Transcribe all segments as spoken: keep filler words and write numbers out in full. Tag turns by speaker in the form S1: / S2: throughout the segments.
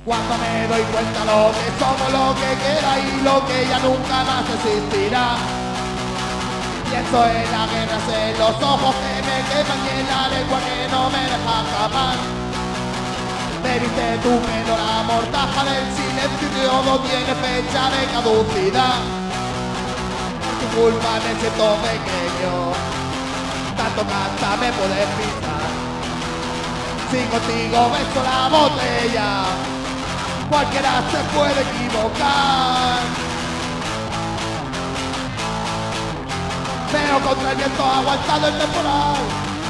S1: Cuando me doy cuenta lo que somos, lo que queda y lo que ya nunca más existirá. Pienso en la guerra, en los ojos que me queman y en la lengua que no me deja escapar. Me viste tu pelo, la mortaja del silencio y todo tiene fecha de caducidad. Por tu culpa me siento pequeño, tanto canta me puedes pisar. Si contigo beso la botella, cualquiera se puede equivocar. Veo contra el viento aguantando el temporal.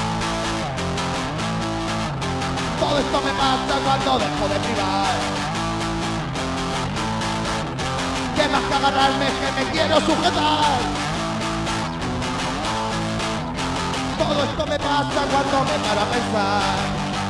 S1: Todo esto me pasa cuando dejo de privar. Que más que agarrarme que me quiero sujetar. Todo esto me pasa cuando me paro a pensar.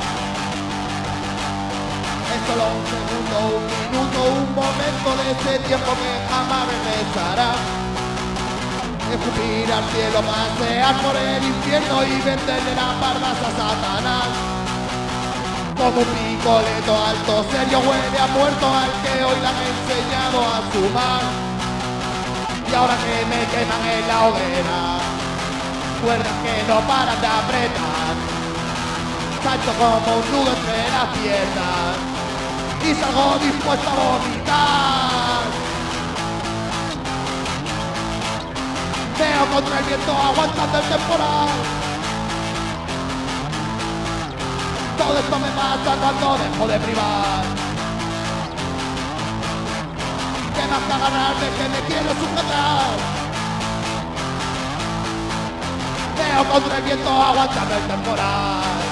S1: Es solo un segundo, un minuto, un momento de ese tiempo que jamás regresará. Escupir al cielo, pasear por el infierno y venderle las barbas a Satanás. Como un picoleto alto, serio, huele a muerto al que hoy le han enseñado a sumar. Y ahora que me queman en la hoguera, cuerdas que no paran de apretar. Salto como un nudo entre las piernas y salgo dispuesto a vomitar. Veo contra el viento aguantando el temporal. Todo esto me pasa cuando dejo de privar. Que más que agarrarme que me quiero sujetar. Veo contra el viento aguantando el temporal.